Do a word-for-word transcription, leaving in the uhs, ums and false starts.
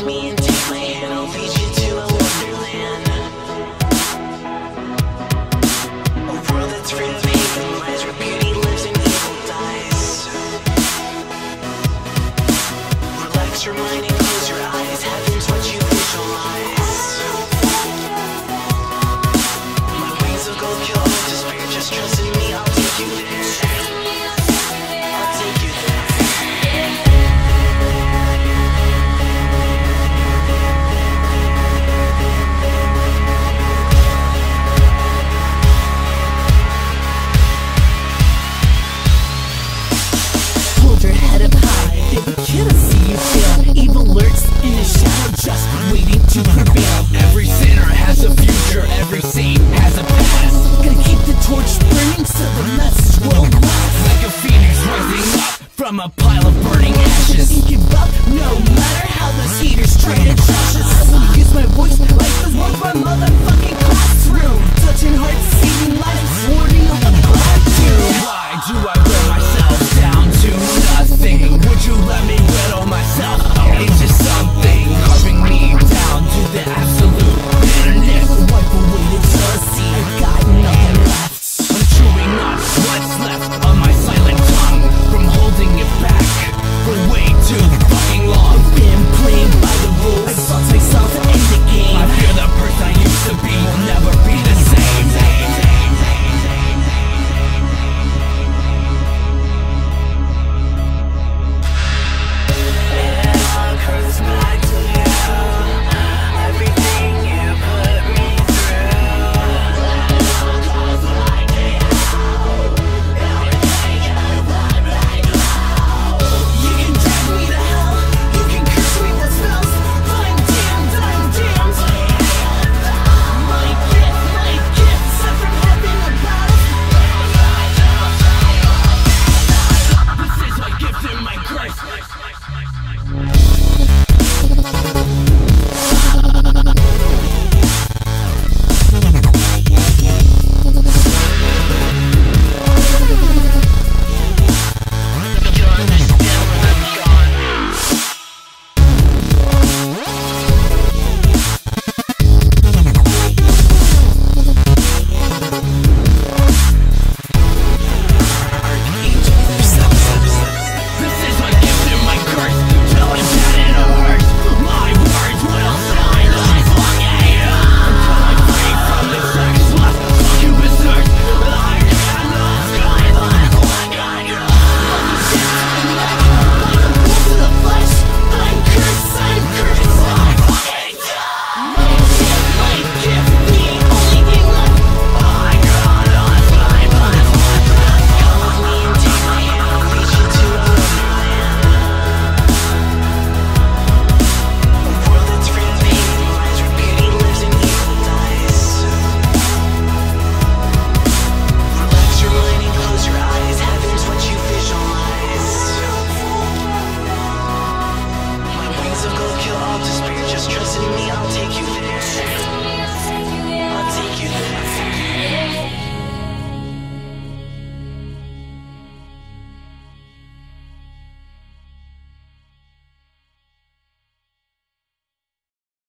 me and take my hand, I'll lead you to a wonderland. A world that's free of hate and lies, where beauty lives and evil dies. Relax your mind and close your eyes, heaven's what you visualize. My wings will go kill all despair, just trust in me, I'll take you there. I'll take you there. Hold your head up high, they can't see you fail. Evil lurks in the shadow, just waiting to prevail. Every sinner has a future, every saint has a past. Gonna keep the torch burning so the message will last. Like a phoenix rising up from a pile